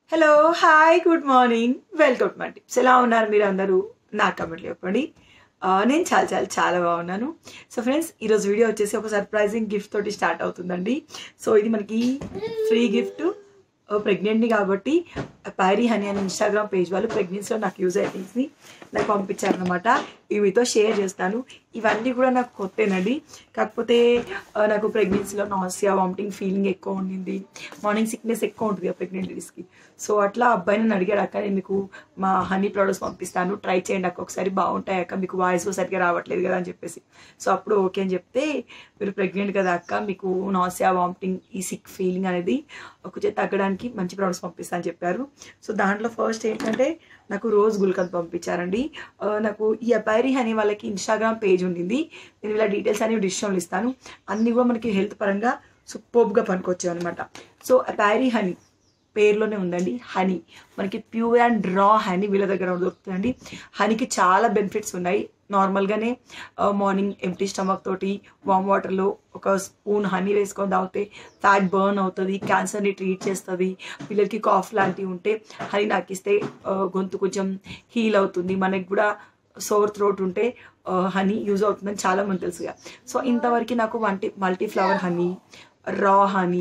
Hello hi good morning welcome to my tips. ఎలా ఉన్నారు మీరు అందరూ? నా కమెంట్లు చెప్పండి. నేను చాలా చాలా చాలా బాగున్నాను. సో ఫ్రెండ్స్, ఈరోజు వీడియో వచ్చేసి ఒక సర్ప్రైజింగ్ గిఫ్ట్ తోటి స్టార్ట్ అవుతుందండి. సో ఇది మనకి ఫ్రీ గిఫ్ట్. ప్రెగ్నెంట్ని కాబట్టి పైరీ హనీ అనే ఇన్స్టాగ్రామ్ పేజ్ వాళ్ళు ప్రెగ్నెన్సీలో నాకు యూజ్ అయ్యే థింగ్స్ని నాకు పంపించారనమాట. ఇవి మీతో షేర్ చేస్తాను. ఇవన్నీ కూడా నాకు కొత్తేనండి. కాకపోతే నాకు ప్రెగ్నెన్సీలో నాసియా వామిటింగ్ ఫీలింగ్ ఎక్కువ ఉండింది. మార్నింగ్ సిక్నెస్ ఎక్కువ ఉంటుంది కదా ప్రెగ్నెంట్ లేడీస్కి. సో అట్లా అబ్బాయి నన్ను అడిగాడు, అక్క నేను మీకు మా హనీ ప్రోడక్ట్స్ పంపిస్తాను, ట్రై చేయండి అక్క ఒకసారి, బాగుంటాయి అక్క, మీకు వాయిస్ సరిగ్గా రావట్లేదు కదా అని చెప్పేసి. సో అప్పుడు ఓకే అని చెప్తే, మీరు ప్రెగ్నెంట్ కదా అక్క, మీకు నాసియా వామిటింగ్ ఈ సిక్ ఫీలింగ్ అనేది కొంచెం తగ్గడానికి మంచి ప్రోడక్ట్స్ పంపిస్తా అని చెప్పారు. సో దాంట్లో ఫస్ట్ ఏంటంటే నాకు రోజ్ గుల్కంద్ పంపించారండి. నాకు ఈ పైరీ హనీ వాళ్ళకి ఇన్స్టాగ్రామ్ పేజ్ ఉండింది. నేను ఇలా డీటెయిల్స్ అనేవి డిస్క్రిప్షన్లో ఇస్తాను. అన్నీ కూడా మనకి హెల్త్ పరంగా సూపర్గా పనికొచ్చాయి అనమాట. సో పైరీ హనీ పేరులోనే ఉందండి హనీ. మనకి ప్యూర్ అండ్ రా హనీ వీళ్ళ దగ్గర దొరుకుతుందండి. హనీకి చాలా బెనిఫిట్స్ ఉన్నాయి. నార్మల్గానే మార్నింగ్ ఎంప్టీ స్టమక్ తోటి వామ్ వాటర్లో ఒక స్పూన్ హనీ వేసుకొని తాగితే ఫ్యాట్ బర్న్ అవుతుంది, క్యాన్సర్ని ట్రీట్ చేస్తుంది. పిల్లలకి కాఫ్ లాంటివి ఉంటే హనీ నాకిస్తే గొంతు కొంచెం హీల్ అవుతుంది. మనకి కూడా సోర్ థ్రోట్ ఉంటే హనీ యూజ్ అవుతుందని చాలామంది తెలుసుగా. సో ఇంతవరకు నాకు multi flower honey, raw honey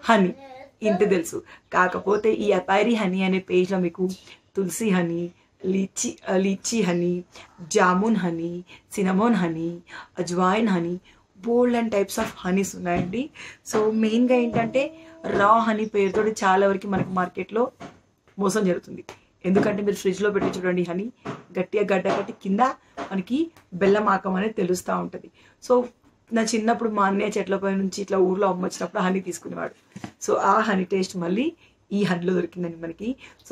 ఇంత తెలుసు. కాకపోతే ఈ పైరీ హనీ అనే పేజ్లో మీకు tulsi honey, lychee honey, jamun honey, cinnamon honey, ajwain honey, బోల్డ్ అండ్ టైప్స్ ఆఫ్ హనీస్ ఉన్నాయండి. సో మెయిన్గా ఏంటంటే రా హనీ పేరుతో చాలా వరకు మనకి మార్కెట్లో మోసం జరుగుతుంది. ఎందుకంటే మీరు ఫ్రిడ్జ్లో పెట్టి చూడండి, హనీ గట్టిగా గడ్డ కట్టి కింద మనకి బెల్లం ఆకం అనేది తెలుస్తూ ఉంటుంది. సో నా చిన్నప్పుడు మా అన్నయ్య చెట్లపై నుంచి ఇట్లా ఊర్లో అమ్మొచ్చినప్పుడు హనీ తీసుకునేవాడు. సో ఆ హనీ టేస్ట్ మళ్ళీ ఈ హనీలో దొరికిందండి మనకి. సో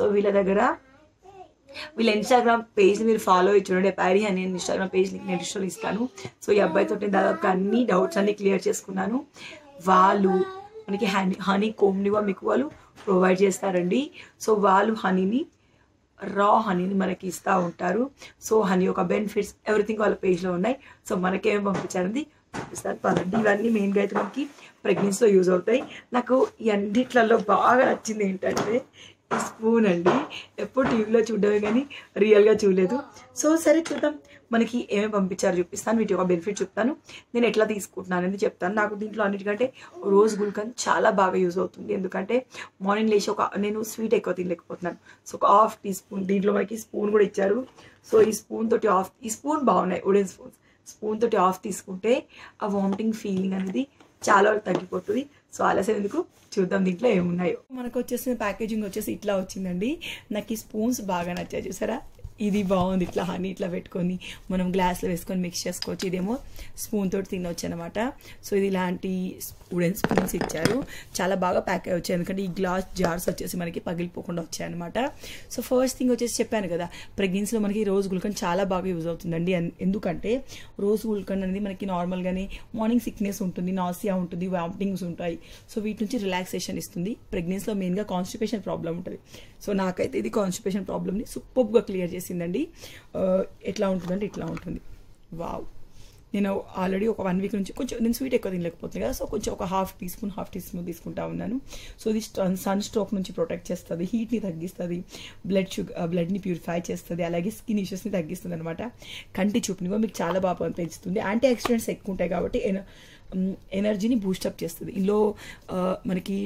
వీళ్ళ ఇన్స్టాగ్రామ్ పేజ్ని మీరు ఫాలో అయ్యి చూడండి. పైరీ హనీ అని ఇన్స్టాగ్రామ్ పేజ్ నేను డిస్ట్రోల్ ఇస్తాను. సో ఈ అబ్బాయితో నేను దాదాపుగా అన్ని డౌట్స్ అన్ని క్లియర్ చేసుకున్నాను. వాళ్ళు మనకి హనీ కోమ్ని మీకు వాళ్ళు ప్రొవైడ్ చేస్తారండి. సో వాళ్ళు హనీని రా హనీని మనకి ఇస్తూ ఉంటారు. సో హనీ యొక్క బెనిఫిట్స్ ఎవ్రీథింగ్ వాళ్ళ పేజ్లో ఉన్నాయి. సో మనకేమేమి పంపించారండి చూపిస్తారు పదండి. ఇవన్నీ మెయిన్గా అయితే మనకి ప్రెగ్నెన్సీలో యూజ్ అవుతాయి. నాకు ఈ అన్నిట్లలో బాగా నచ్చింది ఏంటంటే ఈ స్పూన్ అండి. ఎప్పుడు టీవీలో చూడడమే కానీ రియల్గా చూడలేదు. సో సరే చూద్దాం మనకి ఏమేమి పంపించారు చూపిస్తాను. వీటి ఒక బెనిఫిట్ చెప్తాను, నేను ఎట్లా తీసుకుంటున్నాను అనేది చెప్తాను. నాకు దీంట్లో అన్నిటికంటే రోజ్ గుల్కంద్ చాలా బాగా యూజ్ అవుతుంది. ఎందుకంటే మార్నింగ్ లేచి నేను స్వీట్ ఎక్కువ తినలేకపోతున్నాను. సో ఒక హాఫ్ టీ స్పూన్, దీంట్లో మనకి స్పూన్ కూడా ఇచ్చారు. సో ఈ స్పూన్ తోటి ఈ స్పూన్ బాగున్నాయి, వుడెన్ స్పూన్ తోటి ఆఫ్ తీసుకుంటే ఆ వామిటింగ్ ఫీలింగ్ అనేది చాలా వరకు తగ్గిపోతుంది. సో ఆలస్యం ఎందుకు, చూద్దాం దీంట్లో ఏమున్నాయో. మనకు వచ్చేసిన ప్యాకేజింగ్ వచ్చేసి ఇట్లా వచ్చిందండి. నాకు ఈ స్పూన్స్ బాగా నచ్చాయి, చూసారా? ఇది బాగుంది, ఇట్లా హనీ ఇట్లా పెట్టుకొని మనం గ్లాస్లో వేసుకొని మిక్స్ చేసుకోవచ్చు. ఇదేమో స్పూన్ తోటి తినవచ్చు అనమాట. సో ఇది ఇలాంటి వుడెన్ స్పూన్స్ ఇచ్చారు. చాలా బాగా ప్యాక్ అయ్యి వచ్చాయి, ఎందుకంటే ఈ గ్లాస్ జార్స్ వచ్చేసి మనకి పగిలిపోకుండా వచ్చాయి అనమాట. సో ఫస్ట్ థింగ్ వచ్చేసి చెప్పాను కదా, ప్రెగ్నెన్సీలో మనకి రోజ్ గుల్కంద్ చాలా బాగా యూజ్ అవుతుందండి. ఎందుకంటే రోజ్ గుల్కంద్ అనేది మనకి నార్మల్గానే మార్నింగ్ సిక్నెస్ ఉంటుంది, నాసియా ఉంటుంది, వామిటింగ్స్ ఉంటాయి. సో వీటి నుంచి రిలాక్సేషన్ ఇస్తుంది. ప్రెగ్నెన్సీలో మెయిన్గా కాన్స్టిపేషన్ ప్రాబ్లం ఉంటుంది. సో నాకైతే ఇది కాన్స్టిపేషన్ ప్రాబ్లమ్ని సూపర్గా క్లియర్ చేసిందండి. ఎట్లా ఉంటుందంటే ఇట్లా ఉంటుంది. వావ్! నేను ఆల్రెడీ ఒక 1 వీక్ నుంచి కొంచెం నేను స్వీట్ ఎక్కువ తినలేకపోతుంది కదా, సో కొంచెం ఒక హాఫ్ టీ స్పూన్ తీసుకుంటా ఉన్నాను. సో ఇది సన్ స్ట్రోక్ నుంచి ప్రొటెక్ట్ చేస్తుంది, హీట్ని తగ్గిస్తుంది, బ్లడ్ని ప్యూరిఫై చేస్తుంది, అలాగే స్కిన్ ఇష్యూస్ని తగ్గిస్తుంది అనమాట. కంటి చూపుని కూడా మీకు చాలా బాగా పెంచుతుంది. యాంటీ ఆక్సిడెంట్స్ ఎక్కువ ఉంటాయి కాబట్టి ఎనర్జీని బూస్టప్ చేస్తుంది. ఇందులో మనకి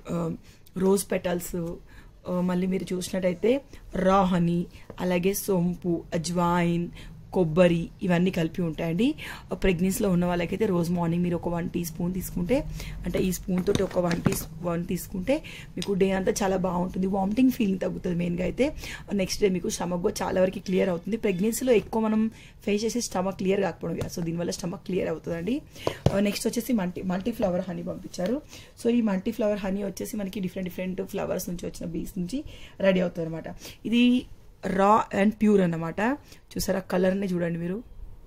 రోజ్ పెటల్స్, మళ్ళీ మీరు చూసినట్టయితే రా హనీ, అలాగే సోంపు, అజ్వాయిన్, కొబ్బరి ఇవన్నీ కలిపి ఉంటాయండి. ప్రెగ్నెన్సీలో ఉన్న వాళ్ళకైతే రోజు మార్నింగ్ మీరు ఒక 1 టీ స్పూన్ తీసుకుంటే, అంటే ఈ స్పూన్ తోటి ఒక 1 తీసుకుంటే మీకు డే అంతా చాలా బాగుంటుంది. వామిటింగ్ ఫీలింగ్ తగ్గుతుంది మెయిన్గా అయితే. నెక్స్ట్ డే మీకు స్టమక్ కూడా చాలా వరకు క్లియర్ అవుతుంది. ప్రెగ్నెన్సీలో ఎక్కువ మనం ఫేస్ చేసే స్టమక్ క్లియర్ కాకపోవడం కదా, సో దీనివల్ల స్టమక్ క్లియర్ అవుతుందండి. నెక్స్ట్ వచ్చేసి మల్టీ ఫ్లవర్ హనీ పంపించారు. సో ఈ మల్టీ ఫ్లవర్ హనీ వచ్చేసి మనకి డిఫరెంట్ ఫ్లవర్స్ నుంచి వచ్చిన బీస్ నుంచి రెడీ అవుతుంది అనమాట. ఇది రా అండ్ ప్యూర్ అన్నమాట. చూసారా కలర్ని చూడండి మీరు.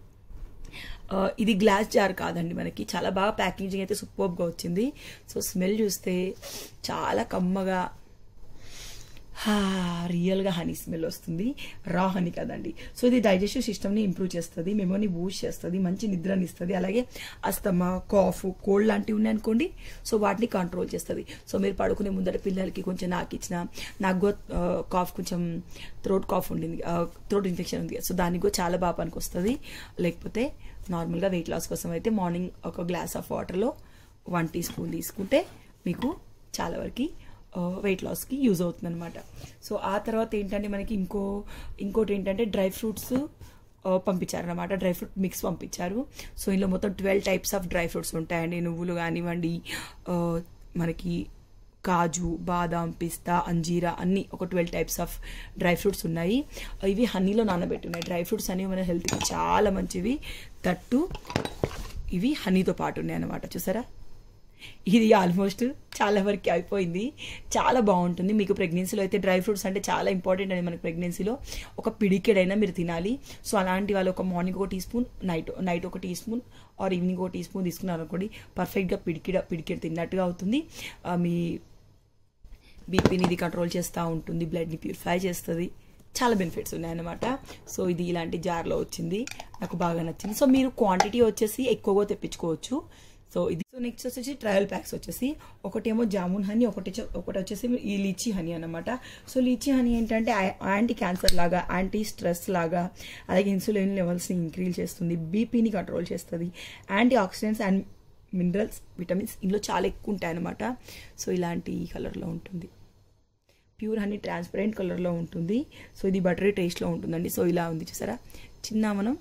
ఇది గ్లాస్ జార్ కాదండి, మనకి చాలా బాగా ప్యాకేజింగ్ అయితే సూపర్గా వచ్చింది. సో స్మెల్ చూస్తే చాలా కమ్మగా రియల్గా హనీ స్మెల్ వస్తుంది, రా హనీ కదండి. సో ఇది డైజెస్టివ్ సిస్టమ్ని ఇంప్రూవ్ చేస్తుంది, మెమోని బూస్ట్ చేస్తుంది, మంచి నిద్రని ఇస్తుంది. అలాగే అస్తమా, కాఫ్, కోల్డ్ లాంటివి ఉన్నాయనుకోండి, సో వాటిని కంట్రోల్ చేస్తుంది. సో మీరు పడుకునే ముందర పిల్లలకి కొంచెం నాకు కాఫ్, కొంచెం థ్రోట్ కాఫ్ ఉండింది, థ్రోట్ ఇన్ఫెక్షన్ ఉంది, సో దానికి కూడా చాలా బాగా పనికి వస్తుంది. లేకపోతే నార్మల్గా వెయిట్ లాస్ కోసం అయితే మార్నింగ్ ఒక గ్లాస్ ఆఫ్ వాటర్లో 1 టీ స్పూన్ తీసుకుంటే మీకు చాలా వరకు వెయిట్ లాస్కి యూజ్ అవుతుంది అనమాట. సో ఆ తర్వాత ఏంటంటే మనకి ఇంకోటి ఏంటంటే డ్రై ఫ్రూట్స్ పంపించారనమాట, డ్రై ఫ్రూట్ మిక్స్ పంపించారు. సో ఇందులో మొత్తం 12 టైప్స్ ఆఫ్ డ్రై ఫ్రూట్స్ ఉంటాయండి. నువ్వులు కానివ్వండి, మనకి కాజు, బాదాం, పిస్తా, అంజీరా అన్నీ ఒక 12 టైప్స్ ఆఫ్ డ్రై ఫ్రూట్స్ ఉన్నాయి. ఇవి హనీలో నానబెట్టున్నాయి. డ్రై ఫ్రూట్స్ అనేవి మన హెల్త్కి చాలా మంచివి, తట్టు ఇవి హనీతో పాటు ఉన్నాయి అనమాట. చూసారా, ఇది ఆల్మోస్ట్ చాలా వరకు అయిపోయింది. చాలా బాగుంటుంది. మీకు ప్రెగ్నెన్సీలో అయితే డ్రై ఫ్రూట్స్ అంటే చాలా ఇంపార్టెంట్ అండి. మనకి ప్రెగ్నెన్సీలో ఒక పిడికెడైనా మీరు తినాలి. సో అలాంటి వాళ్ళు ఒక మార్నింగ్ ఒక టీ స్పూన్, నైట్ ఒక టీ స్పూన్ ఆర్ ఈవినింగ్ ఒక టీ స్పూన్ తీసుకున్నారు అనుకోండి, పర్ఫెక్ట్గా పిడికెడు తిన్నట్టుగా అవుతుంది. మీ బీపీని ఇది కంట్రోల్ చేస్తూ ఉంటుంది, బ్లడ్ని ప్యూరిఫై చేస్తుంది, చాలా బెనిఫిట్స్ ఉన్నాయన్నమాట. సో ఇది ఇలాంటి జార్లో వచ్చింది, నాకు బాగా నచ్చింది. సో మీరు క్వాంటిటీ వచ్చేసి ఎక్కువగా తెప్పించుకోవచ్చు. సో నెక్స్ట్ వచ్చేసి ట్రయల్ ప్యాక్స్ వచ్చేసి ఒకటేమో జామున్ హనీ, ఒకటి వచ్చేసి ఈ లీచీ హనీ అనమాట. సో లీచీ హనీ ఏంటంటే యాంటీ క్యాన్సర్ లాగా, యాంటీ స్ట్రెస్ లాగా, అలాగే ఇన్సులిన్ లెవెల్స్ని ఇంక్రీజ్ చేస్తుంది, బీపీని కంట్రోల్ చేస్తుంది, antioxidants and minerals, vitamins ఇందులో చాలా ఎక్కువ ఉంటాయి అనమాట. సో ఇలాంటి కలర్లో ఉంటుంది, ప్యూర్ హనీ ట్రాన్స్పరెంట్ కలర్లో ఉంటుంది. సో ఇది బటరీ టేస్ట్లో ఉంటుందండి. సో ఇలా ఉంది చూసారా, మనం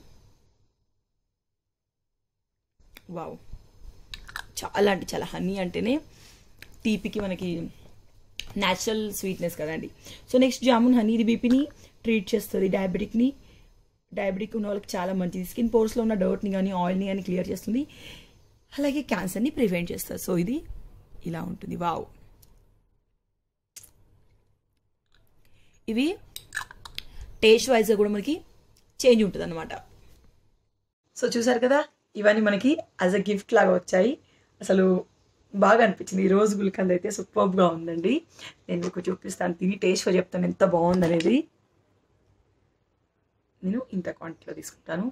వావ్, చాలా హనీ అంటేనే తీపికి మనకి న్యాచురల్ స్వీట్నెస్ కదండి. సో నెక్స్ట్ జామున్ హనీ, ఇది బీపీని ట్రీట్ చేస్తుంది, డయాబెటిక్ ఉన్న వాళ్ళకి చాలా మంచిది. స్కిన్ పోర్స్లో ఉన్న డర్ట్ని కానీ ఆయిల్ని కానీ క్లియర్ చేస్తుంది, అలాగే క్యాన్సర్ని ప్రివెంట్ చేస్తుంది. సో ఇది ఇలా ఉంటుంది. వావ్, ఇవి టేస్ట్ వైజ్గా కూడా మనకి చేంజ్ ఉంటుంది అనమాట. సో చూసారు కదా, ఇవన్నీ మనకి యాజ్ అ గిఫ్ట్ లాగా వచ్చాయి. అసలు బాగా అనిపించింది. ఈ రోజు గుల్కంద్ అయితే సూపర్గా ఉందండి. నేను మీకు చూపిస్తాను, తిని టేస్ట్గా చెప్తాను ఎంత బాగుందనేది. నేను ఇంత క్వాంటిటీలో తీసుకుంటాను.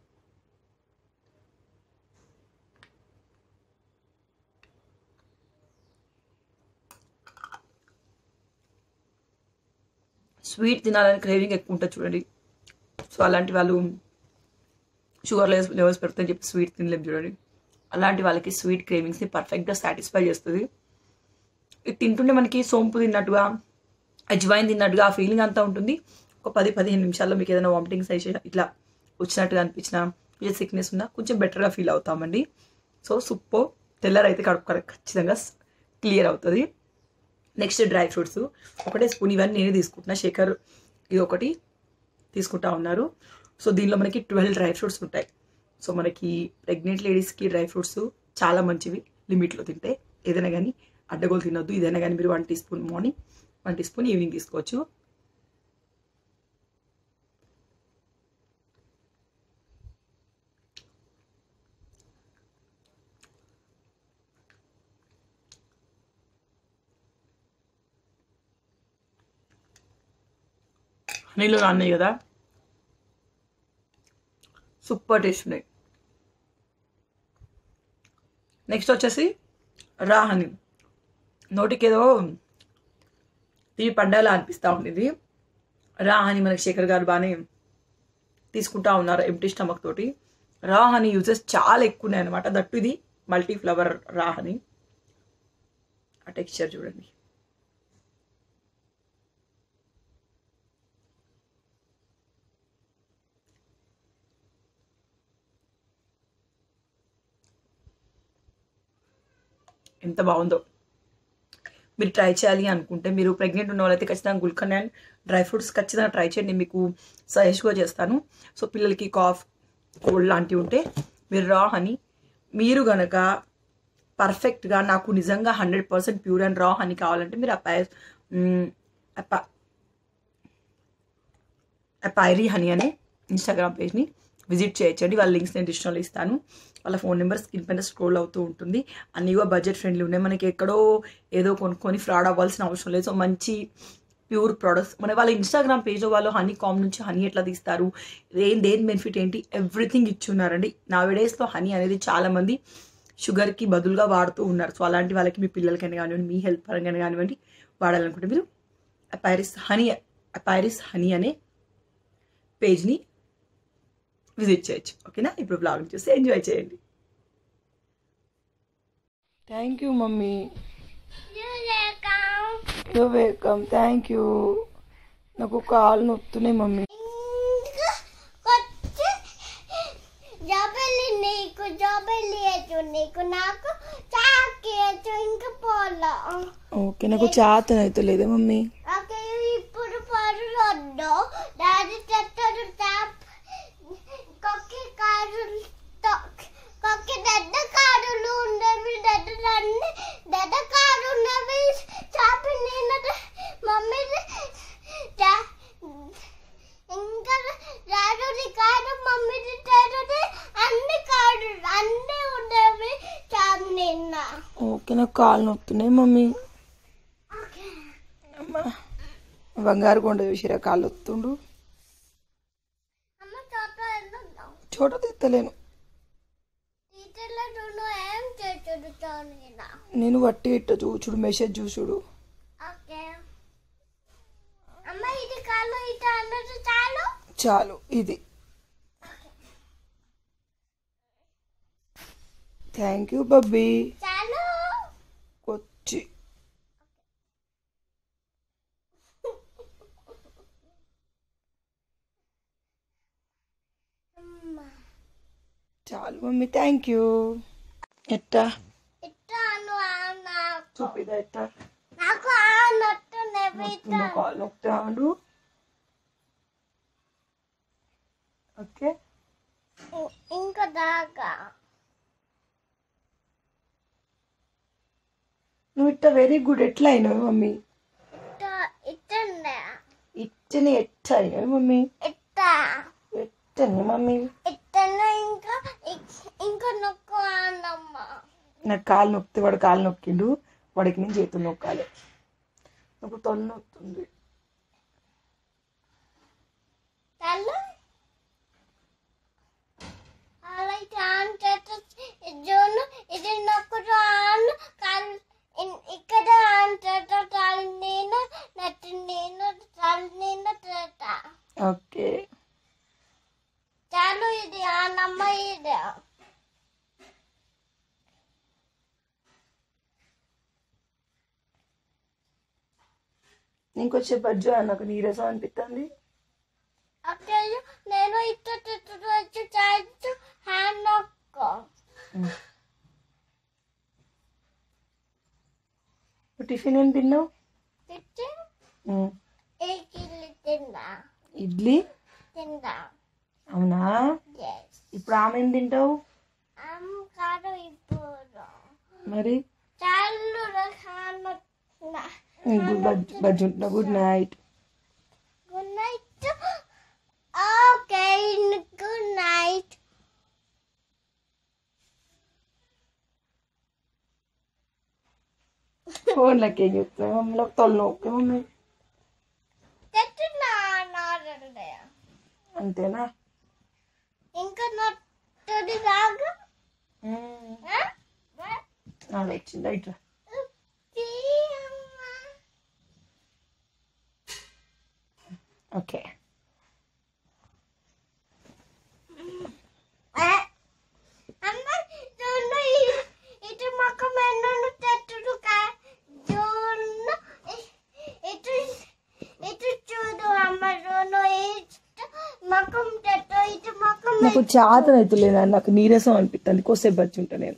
స్వీట్ తినాలని క్రేవింగ్ ఎక్కువ ఉంటుంది చూడండి. సో అలాంటి వాళ్ళు షుగర్ లెవెల్స్ పెరుగుతాయని చెప్పి స్వీట్ తినలేము చూడండి. అలాంటి వాళ్ళకి స్వీట్ క్రేవింగ్స్ని పర్ఫెక్ట్గా సాటిస్ఫై చేస్తుంది. ఇది తింటుంటే మనకి సోంపు తిన్నట్టుగా, అజ్వైన్ తిన్నట్టుగా ఆ ఫీలింగ్ అంతా ఉంటుంది. ఒక 10-15 నిమిషాల్లో మీకు ఏదైనా వామిటింగ్ సెన్సేషన్ ఇట్లా వచ్చినట్టుగా అనిపించినా, కొంచెం సిక్నెస్ ఉన్నా కొంచెం బెటర్గా ఫీల్ అవుతామండి. సో సూపర్, తెల్లరైతే కడుపు ఖచ్చితంగా క్లియర్ అవుతుంది. నెక్స్ట్ డ్రై ఫ్రూట్స్ ఒకటే స్పూన్, ఇవన్నీ నేనే తీసుకుంటున్నా. శేఖర్ ఇది ఒకటి తీసుకుంటా ఉన్నారు. సో దీనిలో మనకి 12 డ్రై ఫ్రూట్స్ ఉంటాయి. సో మనకి ప్రెగ్నెంట్ లేడీస్కి డ్రై ఫ్రూట్స్ చాలా మంచివి, లిమిట్లో తింటే. ఏదైనా కానీ అడ్డగోలు తినొద్దు. ఇదైనా కానీ మీరు 1 teaspoon morning, 1 teaspoon evening తీసుకోవచ్చు. హనీలో నాన్నాయి కదా, సూపర్ టేస్ట్ ఉన్నాయి. నెక్స్ట్ వచ్చేసి రా హనీ. నోటికి ఏదో తీపి పండగలా అనిపిస్తూ ఉండేది. రా హనీ మనకి శేఖర్ గారు బాగానే తీసుకుంటా ఉన్నారు ఎంప్టీ స్టమక్ తోటి. రా హనీ యూజెస్ చాలా ఎక్కువ ఉన్నాయి అనమాట. దట్టు ఇది మల్టీ ఫ్లవర్ రా హనీ. ఆ టెక్స్చర్ చూడండి, ఎంత బాగుందో. మీరు ట్రై చేయాలి అనుకుంటే, మీరు ప్రెగ్నెంట్ ఉన్న వాళ్ళైతే ఖచ్చితంగా గుల్కండ్ అండ్ డ్రై ఫ్రూట్స్ ఖచ్చితంగా ట్రై చేయండి. నేను మీకు సజెస్ట్గా చేస్తాను. సో పిల్లలకి కాఫ్, కోల్డ్ లాంటివి ఉంటే మీరు రా హనీ, మీరు గనక పర్ఫెక్ట్గా నాకు నిజంగా 100% ప్యూర్ అండ్ రా హనీ కావాలంటే మీరు అపైరీ హనీ అనే ఇన్స్టాగ్రామ్ పేజ్ని విజిట్ చేయొచ్చండి. వాళ్ళ లింక్స్ నేను డిస్క్రిప్షన్లో ఇస్తాను. వాళ్ళ ఫోన్ నెంబర్ స్క్రీన్ పైన స్క్రోల్ అవుతూ ఉంటుంది. అన్నీ కూడా బడ్జెట్ ఫ్రెండ్లీ ఉన్నాయి. మనకి ఎక్కడో ఏదో కొనుక్కొని ఫ్రాడ్ అవ్వాల్సిన అవసరం లేదు. సో మంచి ప్యూర్ ప్రొడక్ట్స్. మన వాళ్ళ ఇన్స్టాగ్రామ్ పేజ్లో వాళ్ళు హనీ కామ్ నుంచి హనీ ఎట్లా తీస్తారు, దేని బెనిఫిట్ ఏంటి, ఎవ్రీథింగ్ ఇచ్చున్నారండి. నా డేస్లో హనీ అనేది చాలామంది షుగర్కి బదులుగా వాడుతూ ఉన్నారు. సో అలాంటి వాళ్ళకి మీ పిల్లలకైనా కానివ్వండి, మీ హెల్త్ పరంగా కానివ్వండి, వాడాలనుకుంటే మీరు అపైరిస్ హనీ అనే పేజ్ని విజిట్ చేయొచ్చు. ఓకేనా? ఇప్పుడు బ్లాగ్ చూసి ఎంజాయ్ చేయండి. Thank you mummy. You welcome. Thank you. నాకు కాళ్ళు నొత్తున్నాయి మమ్మీ. ఓకే, నాకు చేతన అయితే లేదా మమ్మీ. ఇప్పుడు పరులో డాడీ చెట్టు కొక్కి దెడ్డ కారులు ఉండేవి, దెడ్డ కారు ఉన్నవి చాపి నేను మమ్మీ ఇంకా డాడీ కాదు మమ్మీది డాడీ అన్ని ఉండేవి చాపి నిన్న. ఓకే, నాకు కాళ్ళు నొత్తున్నాయి మమ్మీ. బంగారు కొండ చూసిరా కాళ్ళు వస్తుండు. చోట తీస్తలేను, నేను వట్టి ఇట్ట చూచుడు, మెసేజ్ చూసుడు. చాలు ఇది. థ్యాంక్ యూ బబ్బీ. వచ్చి చాలు మమ్మీ. Thank you. ఎట్టా చూపిదా ఎట్టా కాలు నొక్కుతాడు. ఓకే, ఇంకా దాకా నువ్వు ఇట్ట వెరీ గుడ్. ఎట్లా అయినావు మమ్మీ? ఇట్టని ఎట్ట అయినావు మమ్మీ? ఎట్టని మమ్మీ? ఇంకా నొక్కు అన్నమ్మ. నాకు కాలు నొక్కితే వాడు కాలు నొక్కిండు, వాడికి నేను చేతులు నొక్కాలి. నాకు తొలి నొక్కుతుంది. ఇది నొక్కుడు ఇక్కడ నేను ఓకే, చాలు. ఇది అన్నమ్మ. ఇది ఇంకొచ్చే బజ్జు నాకు నీరసం అనిపిస్తుంది. నేను ఇట్టు వచ్చి చాచు హ్యాండ్ నొక్కో. టిఫిన్ ఏం తిన్నావు? ఇడ్లీ తిందా. అవునా? ఇప్పుడు ఆమె ఏం తింటావు మరి? బజ్జు ఉంటున్నా. Good night. Good night. Okay, good night. ఫోన్లకి ఏం చెప్తావు మమ్మీ? తొలి ఓకే మమ్మీ. అంతేనా? ఇంకా నొట్టది రాగా వచ్చింది. ఇట్లా ఓకే. ఇటు మొక్క తెట్టుడు ఇటు చూడు అమ్మ. మొక్కం తెట్టు ఇటు మొక్కం. నాకు చేతన అవుతులేదా, నాకు నీరసం అనిపిస్తుంది. కోసేపు బజ్జి ఉంటా నేను.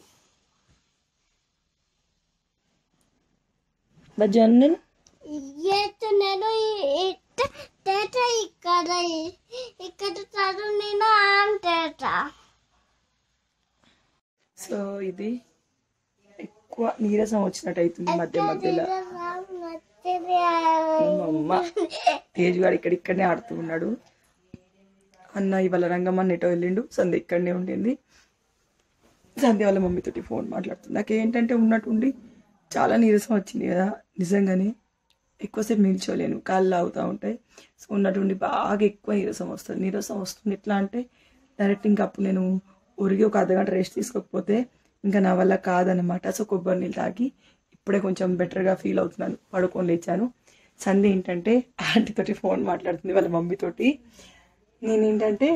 బజ్జి అని నేను ఇక్కడ చదువు నేను అంటేట. సో ఇది ఎక్కువ నీరసం వచ్చినట్టు అవుతుంది మధ్య మధ్యలో. అమ్మ తేజ్ గారు ఇక్కడనే ఆడుతూ ఉన్నాడు. అన్న ఇవాళ రంగమ్మ ఎటో వెళ్ళిండు. సంధ్య ఇక్కడనే ఉండింది. సంధ్య వాళ్ళ మమ్మీతోటి ఫోన్ మాట్లాడుతుంది. నాకేంటంటే ఉన్నట్టుండి చాలా నీరసం వచ్చింది కదా నిజంగానే. ఎక్కువసేపు నిల్చోలేను, కాళ్ళు లాగుతూ ఉంటాయి. సో ఉన్నటువంటి బాగా ఎక్కువ నీరసం వస్తుంది. నీరసం వస్తుంది ఎట్లా అంటే డైరెక్ట్ ఇంకా అప్పుడు నేను ఒరిగి ఒక అర్ధగంట రెస్ట్ తీసుకోకపోతే ఇంకా నా వల్ల కాదనమాట. సో కొబ్బరి నీళ్ళు తాగి ఇప్పుడే కొంచెం బెటర్గా ఫీల్ అవుతున్నాను. పడుకొని లేచాను. సంధ్య ఏంటంటే ఆంటీతోటి ఫోన్ మాట్లాడుతుంది, వాళ్ళ మమ్మీతోటి. నేనేంటంటే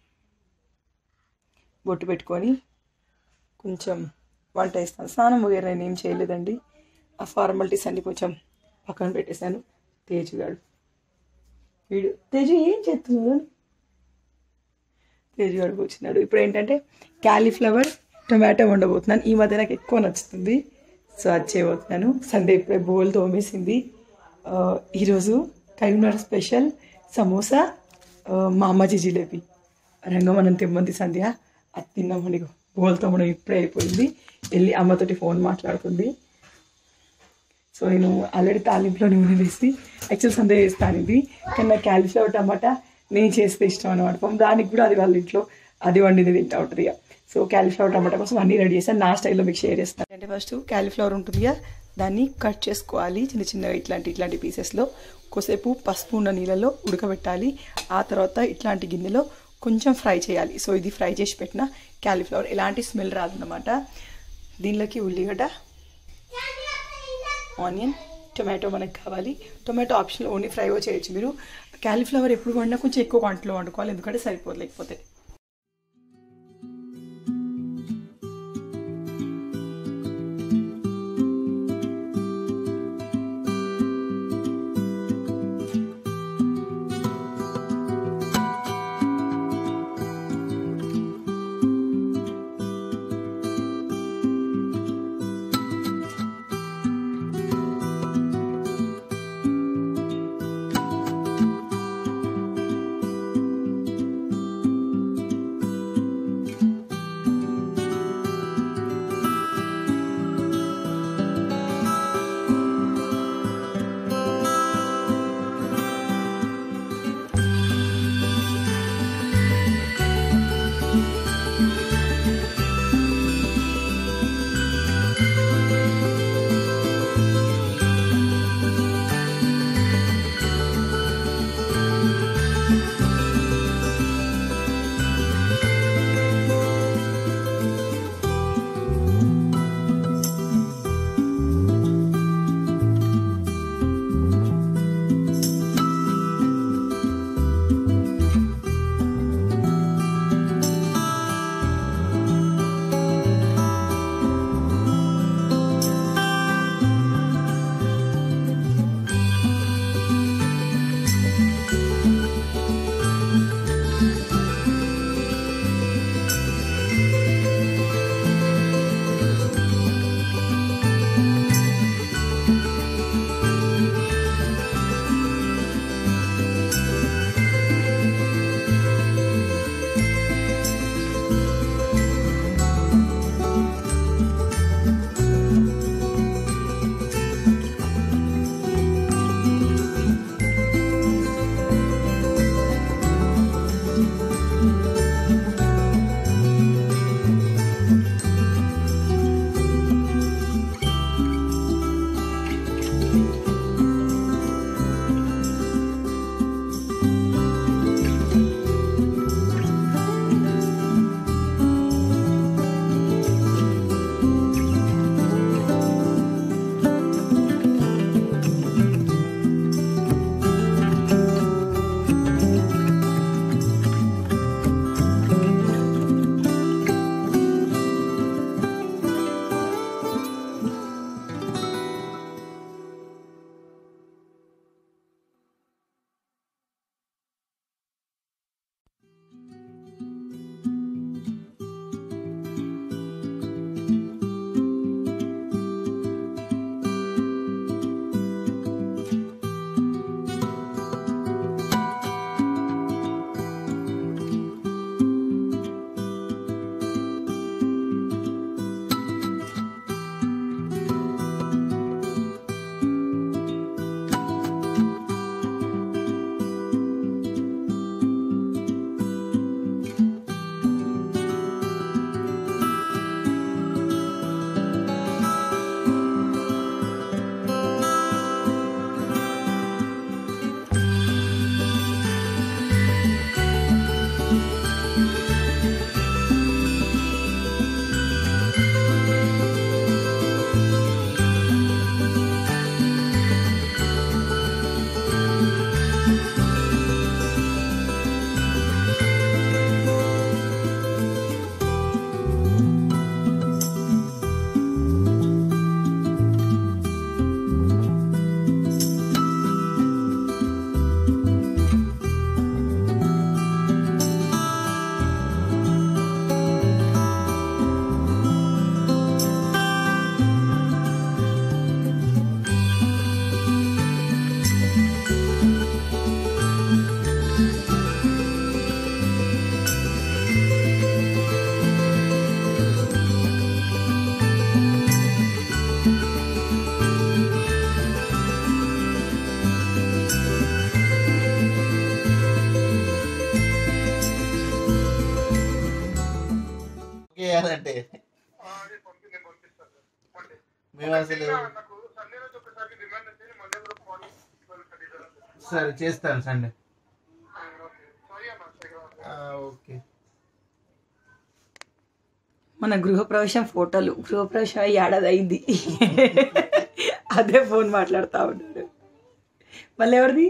బొట్టు పెట్టుకొని కొంచెం వంట వేస్తాను. స్నానం వగేరా నేను ఏం చేయలేదండి. ఆ ఫార్మాలిటీస్ అన్ని కొంచెం పక్కన పెట్టేశాను. తేజుగాడు తేజు ఏం చేస్తున్నాడు? తేజుగాడు కూర్చున్నాడు. ఇప్పుడు ఏంటంటే క్యాలీఫ్లవర్ టొమాటో వండబోతున్నాను. ఈ మధ్య నాకు ఎక్కువ నచ్చుతుంది, సో అది చేయబోతున్నాను. సండే ఇప్పుడే బోల్ తోమేసింది. ఈరోజు కరీంనగర్ స్పెషల్ సమోసా, మా అమ్మాజీ జిలేబీ రంగమనం తెమ్మంది సంధ్య. అది తిన్నామని బోల్ తోమడం ఇప్పుడే అయిపోయింది. వెళ్ళి అమ్మతోటి ఫోన్ మాట్లాడుతుంది. సో నేను ఆల్రెడీ తాలింపులో నూనె వేసి యాక్చువల్ సందే చేస్తాను ఇది, కానీ నాకు క్యాలీఫ్లవర్ టమాటా నేను చేస్తే ఇష్టం అనమాట. దానికి కూడా అది వాళ్ళ ఇంట్లో అది వండింది తింటా ఉంటుంది. సో క్యాలీఫ్లవర్ టమాటా కోసం అన్నీ రెడీ చేస్తాను. నా స్టైల్లో మీకు షేర్ చేస్తాను. అంటే ఫస్ట్ క్యాలీఫ్లవర్ ఉంటుందిగా, దాన్ని కట్ చేసుకోవాలి చిన్న చిన్నగా ఇట్లాంటి పీసెస్లో. కొద్దిసేపు పసుపు ఉన్న నీళ్ళలో ఉడకబెట్టాలి. ఆ తర్వాత ఇట్లాంటి గిన్నెలో కొంచెం ఫ్రై చేయాలి. సో ఇది ఫ్రై చేసి పెట్టిన క్యాలీఫ్లవర్, ఎలాంటి స్మెల్ రాదన్నమాట. దీనిలోకి ఉల్లిగడ్డ, ఆనియన్, టొమాటో మనకు కావాలి. టొమాటో ఆప్షనల్, ఓన్లీ ఫ్రైగా చేయొచ్చు మీరు. క్యాలీఫ్లవర్ ఎప్పుడు వండినా కొంచెం ఎక్కువ క్వాంటిటీలో వండుకోవాలి, ఎందుకంటే సరిపోదు లేకపోతే. మేము అసలు సరే చేస్తాను సండే. ఓకే. మన గృహప్రవేశం ఫోటోలు, గృహప్రవేశం ఏడాది అయింది. అదే ఫోన్ మాట్లాడుతూ ఉన్నాడు. మళ్ళీ ఎవరిది?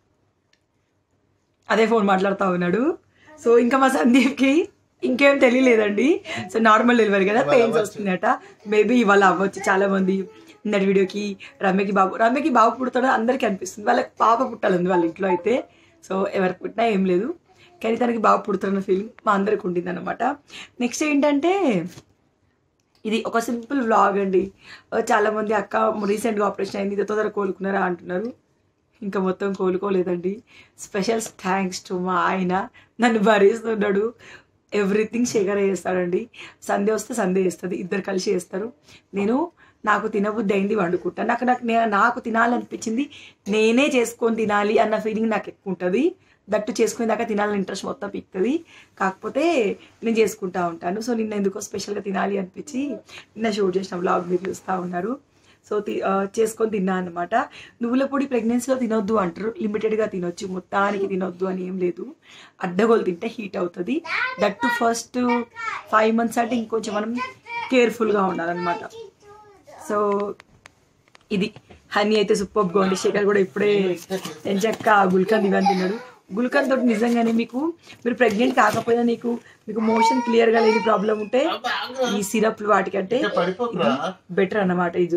అదే ఫోన్ మాట్లాడుతూ ఉన్నాడు. సో ఇంకా మా సందీప్కి ఇంకేం తెలియలేదండి. సో నార్మల్ డెలివరీ కదా, పెయిన్స్ వస్తుందట. మేబీ ఇవాళ అవ్వచ్చు. చాలామంది నిన్నటి వీడియోకి రమ్యకి బాబు పుడతాడో అందరికీ అనిపిస్తుంది. వాళ్ళకి పాప పుట్టాలంది వాళ్ళ ఇంట్లో అయితే. సో ఎవరికి పుట్టినా ఏం లేదు, కానీ తనకి బాబు పుడుతున్న ఫీలింగ్ మా అందరికి ఉండింది అనమాట. నెక్స్ట్ ఏంటంటే ఇది ఒక సింపుల్ వ్లాగ్ అండి. చాలామంది అక్క రీసెంట్గా ఆపరేషన్ అయింది, ఇది తొందరగా కోలుకున్నారా అంటున్నారు. ఇంకా మొత్తం కోలుకోలేదండి. స్పెషల్ థ్యాంక్స్ టు మా ఆయన, నన్ను భరిస్తున్నాడు. ఎవ్రీథింగ్ షేర్ చేస్తాడండి. సండే వస్తే సండే చేస్తుంది, ఇద్దరు కలిసి చేస్తారు. నాకు తినబుద్ధి అయింది వండుకుంటాను. నాకు తినాలనిపించింది నేనే చేసుకొని తినాలి అన్న ఫీలింగ్ నాకు ఎక్కువ ఉంటుంది. దట్టు చేసుకునే దాకా తినాలని ఇంట్రెస్ట్ మొత్తం పిక్తుంది. కాకపోతే నేను చేసుకుంటా ఉంటాను. సో నిన్న ఎందుకో స్పెషల్గా తినాలి అనిపించి నిన్న షూట్ చేసిన వ్లాగ్ మీరు చూస్తూ ఉన్నారు. సో చేసుకొని తిన్నా అనమాట. నువ్వుల పొడి ప్రెగ్నెన్సీలో తినొద్దు అంటారు, లిమిటెడ్గా తినొచ్చు, మొత్తానికి తినొద్దు అని ఏం లేదు. అడ్డగోలు తింటే హీట్ అవుతుంది. దట్టు ఫస్ట్ 5 months అంటే ఇంకొంచెం మనం కేర్ఫుల్గా ఉండాలన్నమాట. సో ఇది హనీ అయితే సూపర్గా ఉంది. శేఖర్ కూడా ఇప్పుడే ఎంచక్క గుల్కంద్ ఇవన్నీ తిన్నాడు. గుల్కంద్ తోటి నిజంగానే మీరు ప్రెగ్నెంట్ కాకపోయినా మీకు మోషన్ క్లియర్గా లేని ప్రాబ్లం ఉంటే ఈ సిరప్లు వాటికంటే బెటర్ అన్నమాట. ఇది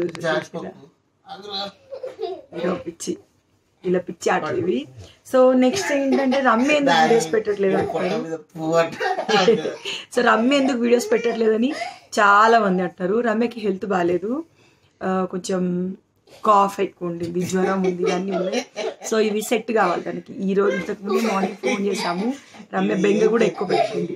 పిచ్చి ఇలా పిచ్చి ఆటలు ఇవి. సో నెక్స్ట్ ఏంటంటే రమ్య ఎందుకు వీడియోస్ పెట్టట్లేదు అంటారు. సో రమ్య ఎందుకు వీడియోస్ పెట్టట్లేదని చాలా మంది అంటారు. రమ్యకి హెల్త్ బాగాలేదు, కొంచెం కాఫ్ ఎక్కువ ఉండింది, జ్వరం ఉంది, ఇవన్నీ ఉన్నాయి. సో ఇవి సెట్ కావాలి దానికి. ఈరోజు ఇంతకుముందు మార్నింగ్ ఫోన్ చేసాము. రమ్య బెంగ కూడా ఎక్కువ పెట్టుకుంది.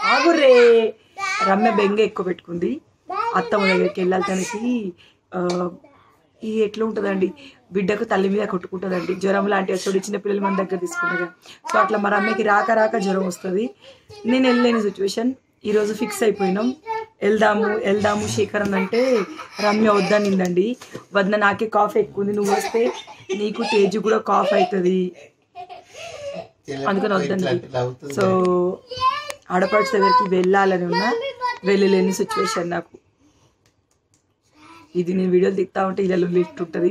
రమ్య బెంగ ఎక్కువ పెట్టుకుంది. అత్తమ్మ దగ్గరికి వెళ్ళాలి. తనకి ఇది ఎట్లా ఉంటుందండి, బిడ్డకు తల్లి మీద కొట్టుకుంటుందండి. జ్వరం లాంటి వస్తుంది, చిన్నపిల్లలు మన దగ్గర తీసుకుంటారు. సో అట్లా మా రమ్యకి రాక జ్వరం వస్తుంది. నేను వెళ్ళలేని సిచ్యువేషన్. ఈరోజు ఫిక్స్ అయిపోయినాం, వెళ్దాము శేఖర్ అని అంటే రమ్య వద్దనిందండి. వద్ద నాకే కాఫ్ ఎక్కువ ఉంది, నువ్వు వస్తే నీకు తేజు కూడా కాఫ్ అవుతుంది, అందుకని వద్దండి. సో ఆడపడుచు దగ్గరికి వెళ్ళాలని ఉన్నా, వెళ్ళలేని సిచ్యువేషన్ నాకు. ఇది నేను వీడియోలు దిగుతా ఉంటే ఇలా లిఫ్ట్ ఉంటుంది.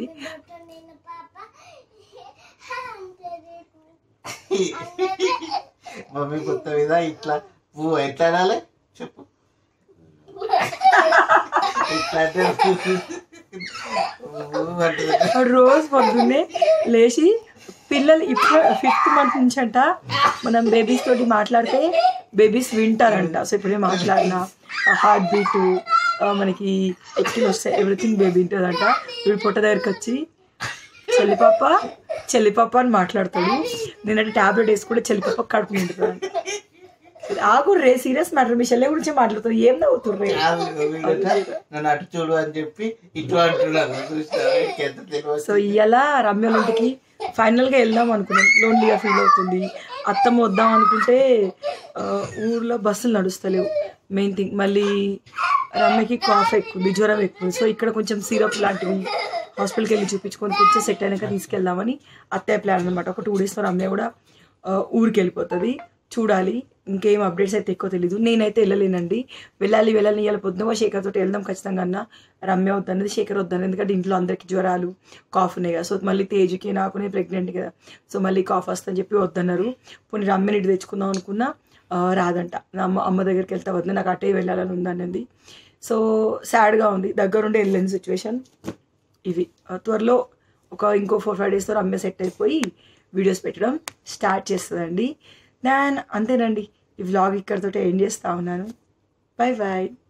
మమ్మీ కొత్త మీద ఇట్లా పువ్వు ఎట్లా అనాలి చెప్పు. రోజు పొద్దున్నే లేచి పిల్లలు ఇప్పుడు 5th month నుంచి అంట మనం బేబీస్ తోటి మాట్లాడితే బేబీస్ వింటారంట. సో ఇప్పుడే మాట్లాడినా హార్ట్ బీట్ మనకి ఎక్కిలు వస్తాయి, ఎవ్రీథింగ్ బేబీ వింటుందంట. వీడు పొట్ట దగ్గరికి వచ్చి చెల్లిపాప అని మాట్లాడతాడు. నేనంటే ట్యాబ్లెట్ వేసుకుంటే చెల్లిపాప కడుపు నిండుతుంది. ఆగుర్రే, సీరియస్ మ్యాటర్. మీ చెల్లె గురించి మాట్లాడుతారు, ఏం నవ్వుతుర్రే. నన్ను అటు చూడు అని చెప్పి ఇటు అంటున్నారు. సో ఇవాళ రమ్య ఇంటికి ఫైనల్గా వెళ్దాం అనుకున్నాం. లోన్లీగా ఫీల్ అవుతుంది. అత్తమ్మ వద్దాం అనుకుంటే ఊర్లో బస్సులు నడుస్తలేవు, మెయిన్ థింగ్. మళ్ళీ రమ్యకి కాఫ్ ఎక్కువ, జ్వరం ఎక్కువ. సో ఇక్కడ కొంచెం సిరప్ లాంటివి హాస్పిటల్కి వెళ్ళి చూపించుకొని కొంచెం సెట్ అయినాక తీసుకెళ్దామని అత్తయ్య ప్లాన్ అనమాట. ఒక 2 daysలో రమ్య కూడా ఊరికి వెళ్ళిపోతుంది. చూడాలి, ఇంకేం అప్డేట్స్ అయితే ఎక్కువ తెలీదు. నేనైతే వెళ్ళలేనండి. వెళ్ళాలి ఇవాళ పొద్దున శేఖర్ తోటి వెళ్దాం ఖచ్చితంగా అన్న. రమ్య వద్దన్నది, శేఖర్ వద్దన్నది. ఎందుకంటే ఇంట్లో అందరికీ జ్వరాలు కాఫ్ ఉన్నాయి కదా. సో మళ్ళీ తేజుకి నాకు, నేను ప్రెగ్నెంట్ కదా, సో మళ్ళీ కాఫ్ వస్తుందని చెప్పి వద్దన్నారు. పోనీ రమ్యని ఇటు తెచ్చుకుందాం అనుకున్నా, రాదంట. అమ్మ దగ్గరికి వెళ్తా వద్దు, నాకు అటే వెళ్ళాలని ఉందన్నది. సో సాడ్గా ఉంది. దగ్గరుండి వెళ్ళలేని సిచ్యువేషన్ ఇవి. త్వరలో ఇంకో 4-5 daysతో రమ్య సెట్ అయిపోయి వీడియోస్ పెట్టడం స్టార్ట్ చేస్తుందండి. అంతేనండి, ఈ వ్లాగ్ ఇక్కడితో ఎండ్ చేస్తా ఉన్నాను. Bye bye.